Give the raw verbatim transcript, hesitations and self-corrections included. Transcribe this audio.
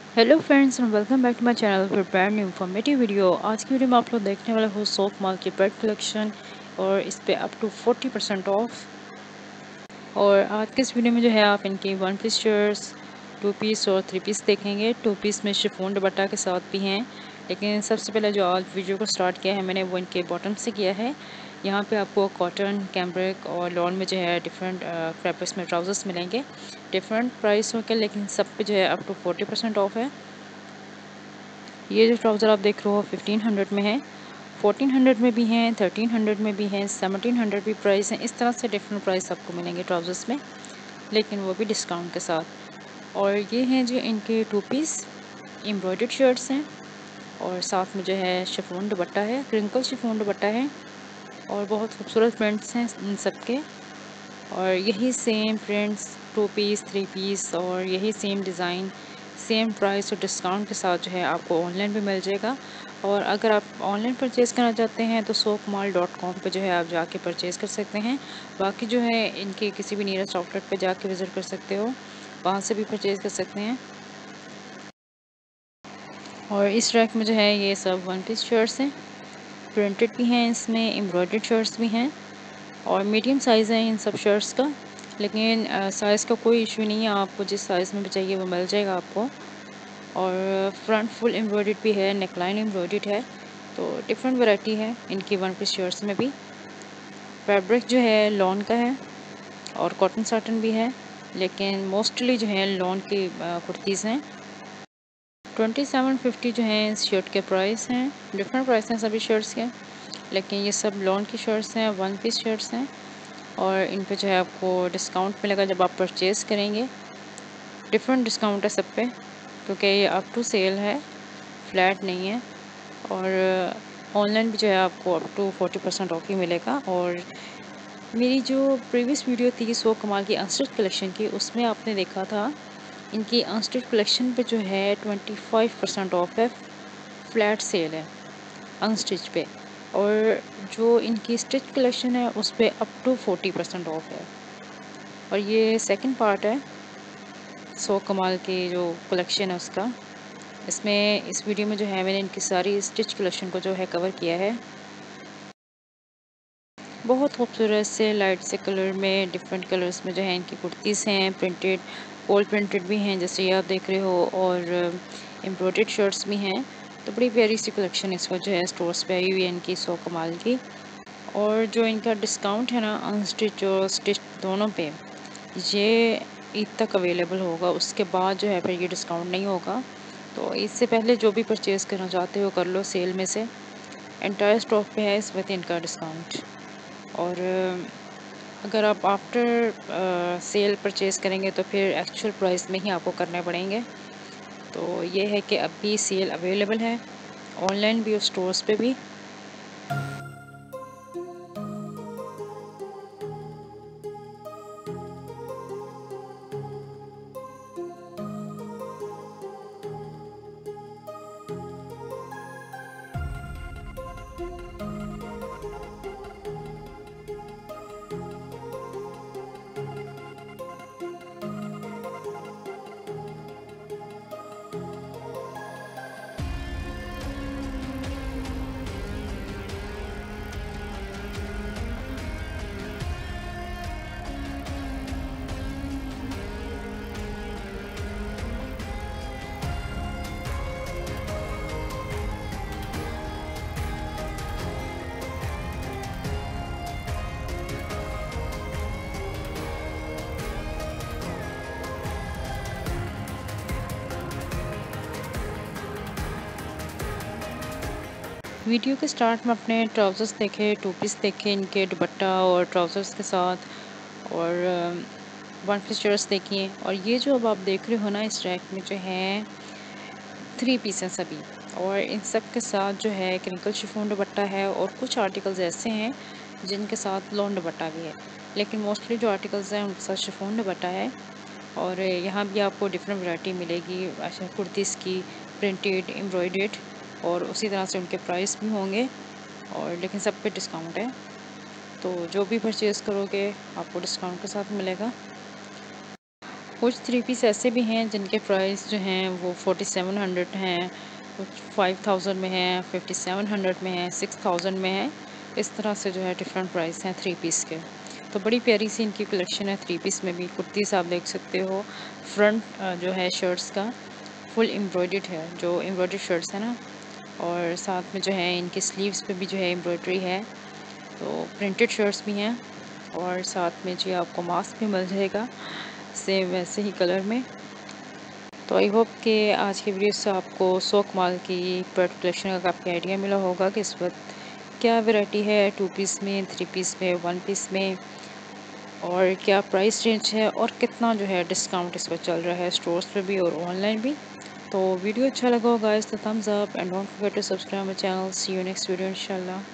Hello friends and welcome back to my channel for brand new informative video. आज की video में आप लोग देखने वाले हो सोप मॉल की ब्रेड कलेक्शन और इस पे up to forty percent off. और आज के इस वीडियो में जो है आप इनके one piece shirts, two piece और थ्री पीस देखेंगे। टू पीस में शिफॉन दुपट्टा के साथ भी हैं, लेकिन सबसे पहले जो आज वीडियो को स्टार्ट किया है मैंने वो इनके बॉटम से किया है। यहाँ पे आपको कॉटन, कैम्ब्रिक और लॉन में जो है डिफरेंट फैब्रिक्स में ट्राउजर्स मिलेंगे डिफरेंट प्राइसों के, लेकिन सब पे जो है up to forty percent off है। ये जो ट्राउज़र आप देख रहे हो फिफ्टीन हंड्रेड में है, फोर्टीन हंड्रेड में भी हैं, थर्टीन हंड्रेड में भी हैं, सेवनटीन हंड्रेड भी प्राइस हैं। इस तरह से डिफरेंट प्राइस आपको मिलेंगे ट्राउज़र्स में, लेकिन वो भी डिस्काउंट के साथ। और ये हैं जो इनके टू पीस एम्ब्रॉयडर्ड शर्ट्स हैं और साथ में जो है शिफॉन दुपट्टा है, क्रिंकल शिफॉन दुपट्टा है और बहुत खूबसूरत प्रिंट्स हैं इन सब के। और यही same prints two piece, three piece और यही सेम डिज़ाइन सेम प्राइस और डिस्काउंट के साथ जो है आपको ऑनलाइन भी मिल जाएगा। और अगर आप ऑनलाइन परचेज़ करना चाहते हैं तो सोप मॉल डॉट कॉम पर जो है आप जाके परचेज़ कर सकते हैं। बाकी जो है इनके किसी भी नियरेस्ट आउटलेट पे जाके विज़िट कर सकते हो, वहाँ से भी परचेज़ कर सकते हैं। और इस रैक में जो है ये सब वन पीस शर्ट्स हैं, प्रिंटेड भी हैं, इसमें एम्ब्रॉयडर्ड शर्ट्स भी हैं और मीडियम साइज़ है इन सब शर्ट्स का। लेकिन साइज़ का कोई इशू नहीं है, आपको जिस साइज़ में भी चाहिए वो मिल जाएगा आपको। और फ्रंट फुल एम्ब्रॉयडर्ड भी है, नेकलाइन एम्ब्रॉयडर्ड है, तो डिफरेंट वैरायटी है इनकी वन पीस शर्ट्स में भी। फैब्रिक जो है लॉन का है और कॉटन साटन भी है, लेकिन मोस्टली जो है लॉन की कुर्तीज़ हैं। ट्वेंटी सेवन फिफ्टी जो हैं इस शर्ट के प्राइस हैं, डिफरेंट प्राइस हैं सभी शर्ट्स के, लेकिन ये सब लॉन की शर्ट्स हैं, वन पीस शर्ट्स हैं और इन पे जो है आपको डिस्काउंट मिलेगा जब आप परचेज़ करेंगे। डिफरेंट डिस्काउंट है सब पे, क्योंकि ये अप टू सेल है, फ्लैट नहीं है। और ऑनलाइन भी जो है आपको up to forty percent off ही मिलेगा। और मेरी जो प्रीवियस वीडियो थी सो कमाल की अनस्टिच कलेक्शन की, उसमें आपने देखा था इनकी अनस्टिच कलेक्शन पे जो है ट्वेंटी फाइव परसेंट ऑफ है, फ्लैट सेल है अनस्टिच पे। और जो इनकी स्टिच कलेक्शन है उस पर up to forty percent off है। और ये सेकंड पार्ट है सो कमाल की जो कलेक्शन है उसका। इसमें इस वीडियो में जो है मैंने इनकी सारी स्टिच कलेक्शन को जो है कवर किया है। बहुत खूबसूरत से लाइट से कलर में, डिफरेंट कलर्स में जो है इनकी कुर्तीज़ हैं, प्रिंटेड गोल्ड प्रिंटेड भी हैं जैसे ये आप देख रहे हो, और एम्ब्रॉयडर्ड शर्ट्स भी हैं। तो बड़ी प्यारी सी कलेक्शन इस वक्त जो है स्टोर्स पे आई हुई है इनकी सो कमाल की। और जो इनका डिस्काउंट है ना अनस्टिच और स्टिच दोनों पे, ये ईद तक अवेलेबल होगा, उसके बाद जो है फिर ये डिस्काउंट नहीं होगा। तो इससे पहले जो भी परचेज़ करना चाहते हो कर लो सेल में से, एंटायर स्टॉक पे है इस वक्त इनका डिस्काउंट। और अगर आप आफ्टर सेल परचेज़ करेंगे तो फिर एक्चुअल प्राइस में ही आपको करने पड़ेंगे। तो ये है कि अभी सेल अवेलेबल है ऑनलाइन भी और स्टोर्स पे भी। वीडियो के स्टार्ट में अपने ट्राउज़र्स देखे, टू पीस देखे इनके दुपट्टा और ट्राउज़र्स के साथ, और वन पीस शर्ट्स देखिए। और ये जो अब आप देख रहे हो ना इस रैक में जो है थ्री पीस हैं सभी, और इन सब के साथ जो है क्रिंकल शिफॉन दुपट्टा है और कुछ आर्टिकल्स ऐसे हैं जिनके साथ लॉन दुपट्टा भी है, लेकिन मोस्टली जो आर्टिकल्स हैं उनके साथ शिफॉन दुपट्टा है। और यहाँ भी आपको डिफरेंट वैरायटी मिलेगी अच्छा कुर्तीज़ की, प्रिंटेड, एम्ब्रॉयडर्ड, और उसी तरह से उनके प्राइस भी होंगे। और लेकिन सब पे डिस्काउंट है, तो जो भी परचेज़ करोगे आपको डिस्काउंट के साथ मिलेगा। कुछ थ्री पीस ऐसे भी हैं जिनके प्राइस जो हैं वो फोर्टी सेवन हंड्रेड हैं, कुछ फाइव थाउजेंड में है, फिफ्टी सेवन हंड्रेड में है, सिक्स थाउजेंड में है। इस तरह से जो है डिफरेंट प्राइस हैं थ्री पीस के। तो बड़ी प्यारी सी इनकी कलेक्शन है थ्री पीस में भी। कुर्तीस आप देख सकते हो, फ्रंट जो है शर्ट्स का फुल एम्ब्रॉयडर्ड है, जो एम्ब्रॉयडर्ड शर्ट्स है ना, और साथ में जो है इनके स्लीव्स पे भी जो है एम्ब्रॉयडरी है। तो प्रिंटेड शर्ट्स भी हैं और साथ में जी आपको मास्क भी मिल जाएगा सेम वैसे ही कलर में। तो आई होप कि आज की वीडियो से आपको सौ कमाल की प्रोडक्ट कलेक्शन का काफ़ी आइडिया मिला होगा कि इस वक्त क्या वैरायटी है टू पीस में, थ्री पीस में, वन पीस में, और क्या प्राइस रेंज है और कितना जो है डिस्काउंट इस वक्त चल रहा है स्टोर्स पे भी और ऑनलाइन भी। तो वीडियो अच्छा लगा होगा गाइस तो thumbs up and don't forget to subscribe my channel. See you next video इंशाल्लाह।